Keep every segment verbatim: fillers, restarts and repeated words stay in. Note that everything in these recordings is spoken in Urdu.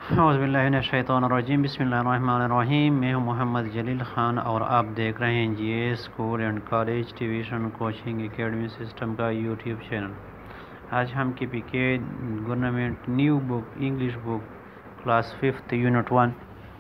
اعوذ باللہ من الشیطان الرجیم، بسم اللہ الرحمن الرحیم۔ میں ہوں محمد جلیل خان اور آپ دیکھ رہے ہیں G A school and college tuition coaching academy system کا یوٹیوب چینل۔ آج ہم کے پی کے government new book English book class fifth unit one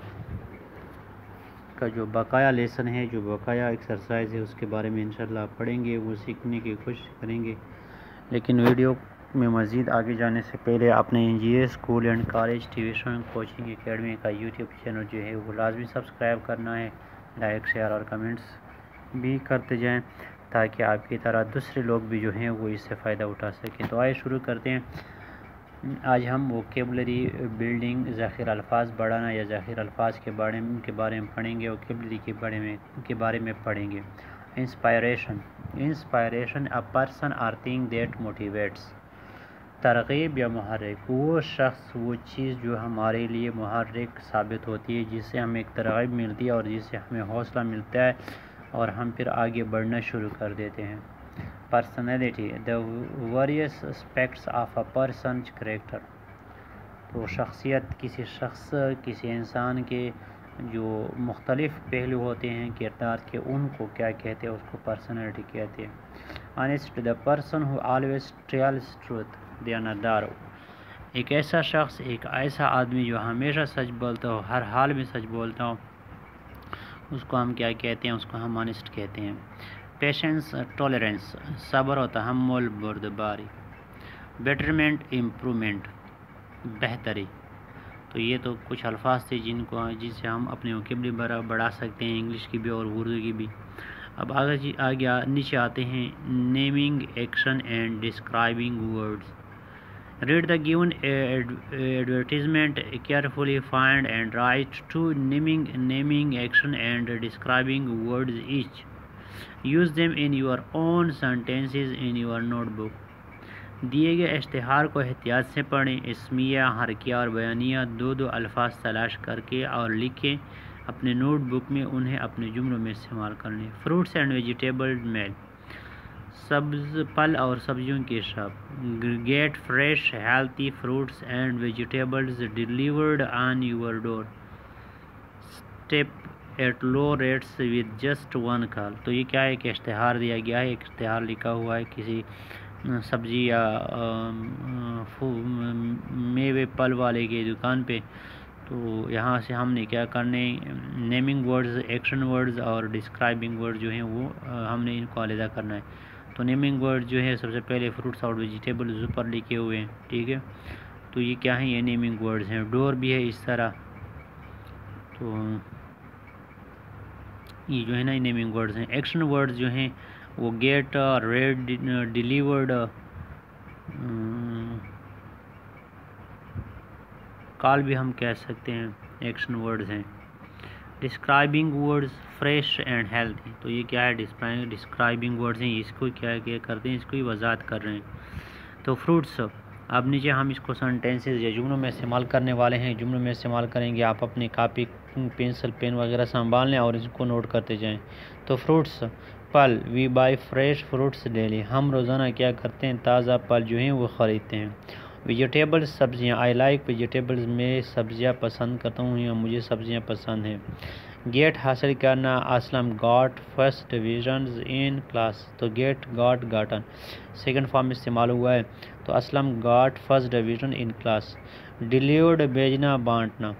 کا جو بقایا لیسن ہے، جو بقایا ایکسرسائز ہے، اس کے بارے میں انشاءاللہ پڑھیں گے، وہ سیکھنے کی کوشش کریں گے۔ لیکن ویڈیو میں مزید آگے جانے سے پہلے اپنے G A school and college tuition coaching academy کا یوٹیوب چینل جو ہے وہ لازمی سبسکرائب کرنا ہے، لائک شیئر اور کمنٹس بھی کرتے جائیں تاکہ آپ کی طرح دوسرے لوگ بھی جو ہیں وہ اس سے فائدہ اٹھا سکیں۔ تو آئے شروع کرتے ہیں۔ آج ہم ووکیبلری بلڈنگ، ذخیر الفاظ بڑھانا یا ذخیر الفاظ کے بارے میں کے بارے میں پڑھیں گے، ووکیبلری کے بارے میں کے بارے میں پڑھیں گے۔ Inspiration inspiration a person or thing that motivates. ترغیب یا محرک، وہ شخص وہ چیز جو ہمارے لیے محرک ثابت ہوتی ہے، جس سے ہمیں ایک ترغیب ملتی ہے اور جس سے ہمیں حوصلہ ملتا ہے اور ہم پھر آگے بڑھنا شروع کر دیتے ہیں۔ Personality, the various aspects of a person's character۔ تو شخصیت، کسی شخص کسی انسان کے جو مختلف پہلو ہوتے ہیں کردار کے، ان کو کیا کہتے ہیں؟ اس کو پرسنالٹی کہتے ہیں۔ Honest، the person who always tells truth۔ دیانتدار، ایک ایسا شخص، ایک ایسا آدمی جو ہمیشہ سچ بولتا ہو، ہر حال میں سچ بولتا ہو، اس کو ہم کیا کہتے ہیں؟ اس کو ہم آنیسٹ کہتے ہیں۔ پیشنس، ٹالرنس، صبر و تحمل، بردباری۔ بیٹرمنٹ، امپرومنٹ، بہتری۔ تو یہ تو کچھ الفاظ تھے جن کو جن سے ہم اپنے ووکیبلری بڑھا سکتے ہیں، انگلش کی بھی اور اردو کی بھی۔ اب آگے جی آگے نیچے آتے ہیں، naming, action and describing words. Read the given advertisement carefully, find and write two naming, naming, action and describing words each. Use them in your own sentences in your notebook. دیے گئے اشتہار کو احتیاط سے پڑھیں، اسمیہ، حرکیہ اور بیانیہ دو دو الفاظ تلاش کر کے اور لکھیں، اپنے نوٹ بک میں انہیں اپنے جملوں میں استعمال کر لیں۔ فروٹس اینڈ ویجیٹیبل میل، سبز پھل اور سبزیوں کی shop. Get fresh healthy fruits and vegetables delivered on your door. Step at low rates with just one call. تو یہ کیا ہے کہ اشتہار دیا گیا ہے، ایک اشتہار لکھا ہوا ہے کسی سبزی یا میوے پھل والے کی دکان پہ۔ تو یہاں سے ہم نے کیا کرنے، نیمنگ ورڈز، ایکشن ورڈز اور ڈسکرائبنگ ورڈ جو ہیں وہ ہم نے ان کو علیحدہ کرنا ہے۔ تو نیمنگ ورڈ جو ہے سب سے پہلے فروٹس اور ویجیٹیبلز اوپر لکھے ہوئے ہیں، ٹھیک ہے۔ تو یہ کیا ہیں؟ یہ نیمنگ ورڈز ہیں۔ ڈور بھی ہے اس طرح، تو یہ جو ہے نا نیمنگ ورڈز ہیں۔ ایکشن ورڈز جو ہیں وہ گیٹ، ریڈ، ڈیلیورڈ، کال بھی ہم کہہ سکتے ہیں، ایکشن ورڈز ہیں۔ Describing words, fresh and healthy. تو یہ کیا ہے؟ ڈسکرائبنگ ورڈز ہیں، اس کو کیا کیا کرتے ہیں؟ اس کو ہی وضاحت کر رہے ہیں۔ تو فروٹس، اب نیچے ہم اس کو سینٹینسز یا جملوں میں استعمال کرنے والے ہیں، جملوں میں استعمال کریں گے۔ آپ اپنی کاپی، پینسل، پین وغیرہ سنبھال لیں اور اس کو نوٹ کرتے جائیں۔ تو فروٹس، پھل، we buy fresh fruits daily. ہم روزانہ کیا کرتے ہیں؟ تازہ پھل جو ہیں وہ خریدتے ہیں۔ ویجیٹیبلز، سبزیاں، آئی لائک ویجیٹیبلز، میں سبزیاں پسند کرتا ہوں یا مجھے سبزیاں پسند ہیں۔ گیٹ، حاصل کرنا، Aslam got first divisions in class. تو get, got, gotten second form میں استعمال ہوا ہے، تو Aslam got first division in class. Delivered, بھیجنا، بانٹنا۔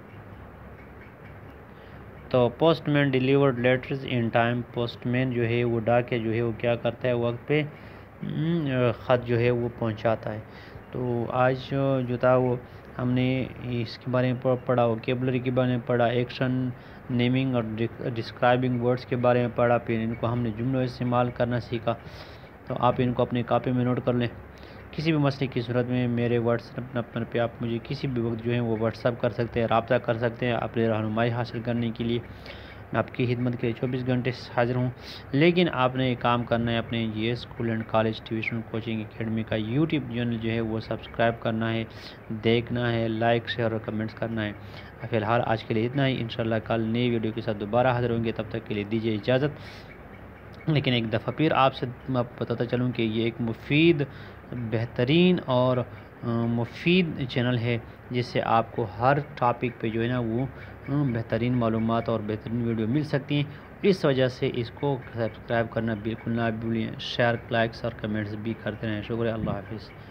تو postman delivered letters in time. Postman جو ہے وہ ڈاکیہ جو ہے وہ کیا کرتا ہے؟ وقت پہ خط جو ہے وہ پہنچاتا ہے۔ تو آج جو تھا وہ ہم نے اس کے بارے میں پڑھا، ووکیبلری کے بارے میں پڑھا، ایکشن، نیمنگ اور ڈسکرائبنگ ورڈز کے بارے میں پڑھا، پھر ان کو ہم نے جملوں استعمال کرنا سیکھا۔ تو آپ ان کو اپنی کاپی میں نوٹ کر لیں۔ کسی بھی مسئلے کی صورت میں میرے واٹس ایپ نمبر پہ آپ مجھے کسی بھی وقت جو ہے وہ واٹس ایپ کر سکتے ہیں، رابطہ کر سکتے ہیں اپنی رہنمائی حاصل کرنے کے لیے۔ میں آپ کی خدمت کے لیے چوبیس گھنٹے حاضر ہوں، لیکن آپ نے یہ کام کرنا ہے، اپنے G A school and college tuition coaching academy کا یوٹیوب چینل جو ہے وہ سبسکرائب کرنا ہے، دیکھنا ہے، لائک شیئر اور کمنٹس کرنا ہے۔ فی الحال آج کے لیے اتنا ہی، انشاءاللہ کل نئی ویڈیو کے ساتھ دوبارہ حاضر ہوں گے، تب تک کے لیے دیجیے اجازت۔ لیکن ایک دفعہ پھر آپ سے میں بتاتا چلوں کہ یہ ایک مفید، بہترین اور مفید چینل ہے جس سے آپ کو ہر ٹاپک پہ جو ہے نا وہ بہترین معلومات اور بہترین ویڈیو مل سکتی ہیں. اس وجہ سے اس کو سبسکرائب کرنا بالکل نہ بھولیں. شیئر، لائکس اور کمنٹس بھی کرتے رہیں. شکریہ. اللہ حافظ.